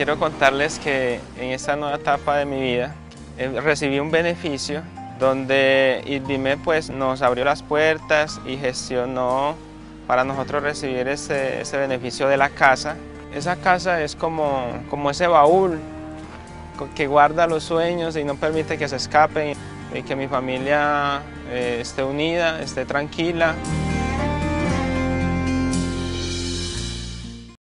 quiero contarles que en esta nueva etapa de mi vida recibí un beneficio donde IDVIME pues nos abrió las puertas y gestionó para nosotros recibir ese beneficio de la casa. Esa casa es como ese baúl que guarda los sueños y no permite que se escapen y que mi familia esté unida, esté tranquila.